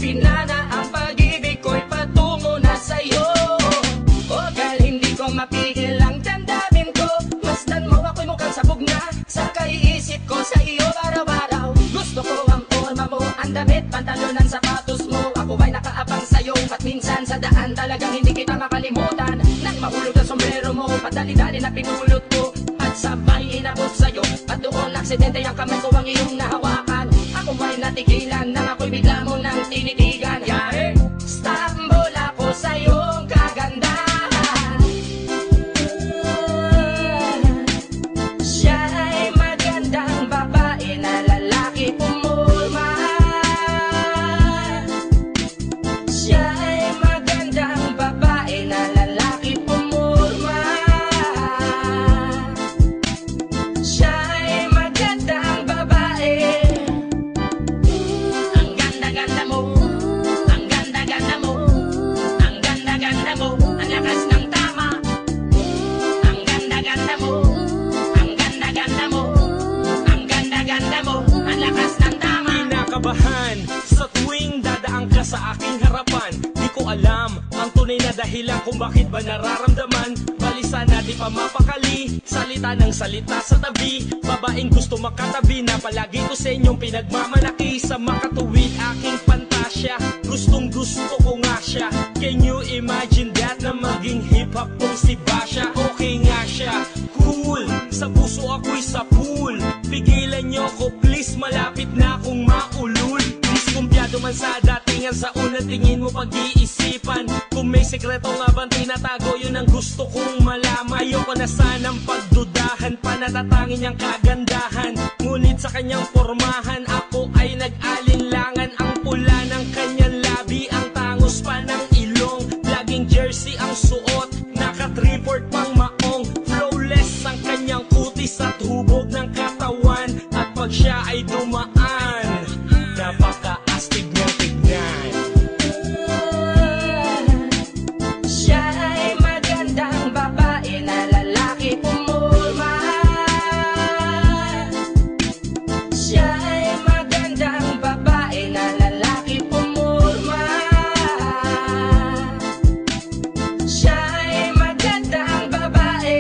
Pinana ang pag-ibig ko'y patungo na sa'yo. O girl, hindi ko mapigil ang damdamin ko. Masdan mo ako'y mukhang sabog na sa kaiisip ko sa iyo araw-araw. Gusto ko ang forma mo, ang damit, pantalon, ang sapatos mo. Ako ay nakaabang sa'yo, at minsan sa daan talagang hindi kita makalimutan. Nang mahulog ang sombrero mo, padali-dali na pinulot ko, at sabay inabot sa'yo. At doon aksidente ang kamay ko ang iyong nahawakan. Ako ay natigilan nang ako'y bigla mo nang tinitigan. Yare, stambol ako sa iyong kagandahan. Siya'y magandang babae na lalaki pumulma. Siya'y magandang babae na lalaki pumulma. Siya'y magandang babae. Ang ganda-ganda mo, ang ganda-ganda mo, ang ganda-ganda mo, ang lakas ng tama. Ang ganda-ganda mo, ang ganda-ganda mo, ang ganda-ganda mo, ang lakas ng tama. Kinakabahan sa tuwing dadaan ka sa aking harapan. Di ko alam ang tunay na dahilan kung bakit ba nararamdaman. Balisa na di pa mapakali, salita ng salita sa tabi. Babaeng gusto makatabi na palagi ko sa inyong pinagmamalaki. Sa makatuwid aking pantasya, gustong gusto ko nga siya. Can you imagine that na maging hip-hop kong si Basha? Okay nga siya, cool, sa puso ako'y sa pool. Pigilan nyo ko please, malapit na akong maulul. Diskumpiyado man sa datingan, sa unang tingin mo pag-iisipan. Kung may sekreto nga bang tinatago, yun ang gusto kong malaman. Ayoko na sanang pagdudahan, panatatangin niyang kagandahan. Ngunit sa kanyang pormahan, ako ay nag-alinlangan. Ang pula ng kanyang labi, ang tangos pa ng ilong. Laging jersey ang suot, naka-3-4 pang maong. Flawless ang kanyang kutis at hubog ng katawan. At pag siya ay dumaan, napaka-astig niyang tignan. Siya'y magandang babae na lalaki pumulma. Siya'y magandang babae na lalaki pumulma. Siya'y magandang babae.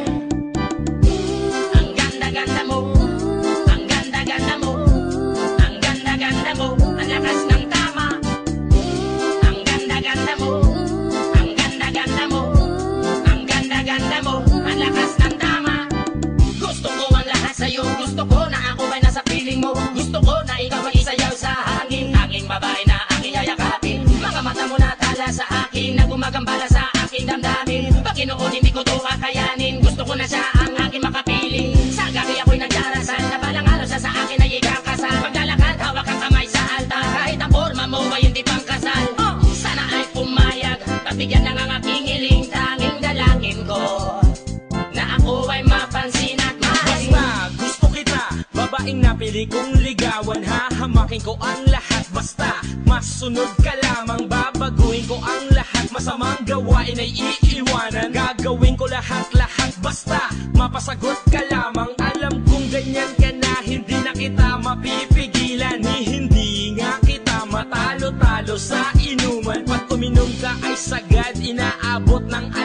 Ang ganda-ganda mo, ang ganda-ganda mo, ang ganda-ganda mo, ang lakas ng tama. Ang ganda-ganda mo, ang ganda-ganda mo, ang ganda-ganda mo, ang lakas ng tama. Gusto ko ang lahat sa'yo, gusto ko na ako ay nasa piling mo. Gusto ko na ikaw ay isayaw sa hangin, tanging babae na aking yayakapin. Mga mata mo na tala sa akin, na gumagambala sa aking damdamin. Paginoon hindi ko to kakayanin, gusto ko na siya ang aking makapiling. Sa gabi ako'y nagdarasal, na balang araw siya sa akin ay ikakasal. Paglalakad, hawak ang kamay sa altar, kahit ang forma mo ay hindi pang kasal. Sana ay pumayag, pagbigyan ng ang aking hiling, tanging dalangin ko na ako ay mapansin at mahalin. Basta gusto kita, babaeng napili kong ligawan. Hahamakin ko ang lahat, basta masunod ka lamang. Babaguhin ko ang lahat, masamang gawain ay iiwanan. Gagawin ko lahat-lahat, basta mapasagot ka lamang. Alam kong ganyan ka na, hindi na kita mapipigilan. Hindi nga kita matalo-talo sa inuman. Pag uminom ka ay sagad, inaabot ng